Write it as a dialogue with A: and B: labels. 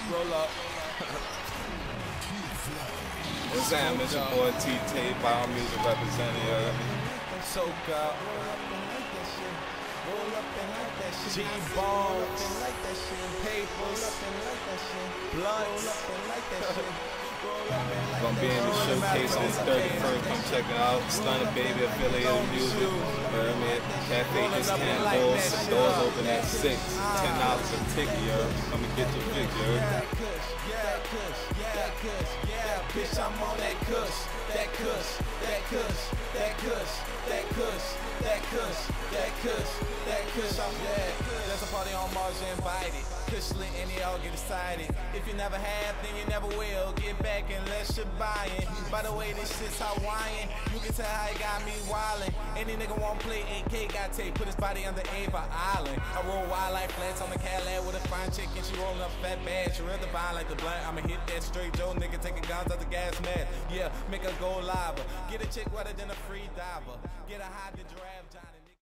A: Roll up.
B: What's happening? It's your boy TaayViral music representative.
A: SoCal. G-Bones. Papers. Blunts.
B: Gonna be in the showcase on the 31st. Come check it out. Stunna baby affiliated music. Cafe Istanbul. Doors open at 6. $10 a ticket, yo. Come and get your fix, yo.
A: Bitch, I'm on that kush, that kush, that kush, that kush, that kush, that kush, that kush, that kush. I'm dead. There's a party on Mars, you invited. Kush lit and they all get excited. If you never have, then you never will. Get back unless you're buying. By the way, this shit's Hawaiian. You can tell how it got me wildin'. Any nigga won't play AK, got tape. Put his body under Ava Island. I roll wild like flats on the Cadillac with a fine chick and she rollin' up fat bad. She real divine like the blunt. I'ma hit that straight Joe nigga taking guns out the gas mask. Yeah, make her go live. Get a chick wetter than a free diver. Get a high to drive Johnny.